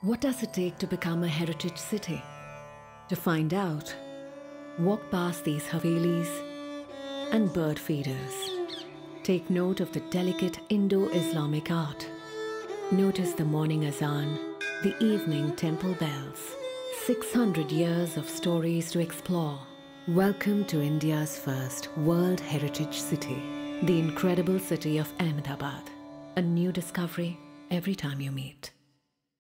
What does it take to become a heritage city? To find out, walk past these havelis and bird feeders. Take note of the delicate Indo-Islamic art. Notice the morning azan, the evening temple bells. 600 years of stories to explore. Welcome to India's first World Heritage City, the incredible city of Ahmedabad. A new discovery every time you meet.